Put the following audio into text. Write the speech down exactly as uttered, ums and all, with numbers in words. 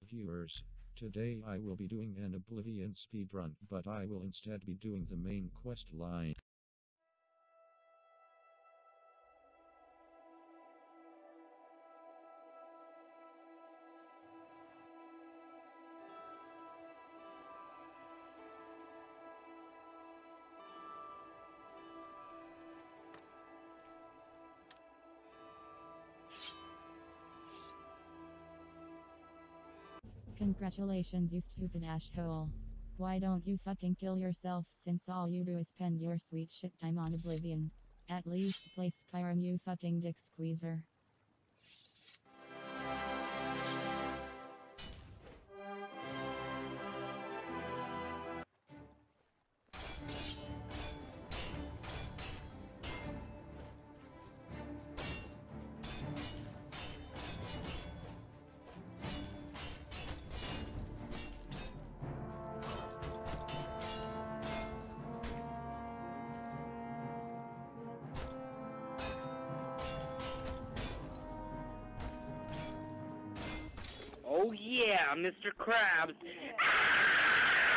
viewers. Today I will be doing an Oblivion speedrun, but I will instead be doing the main quest line. Congratulations, you stupid asshole. Why don't you fucking kill yourself, since all you do is spend your sweet shit time on Oblivion? At least play Skyrim, you fucking dick squeezer. Oh yeah, Mister Krabs! Ah!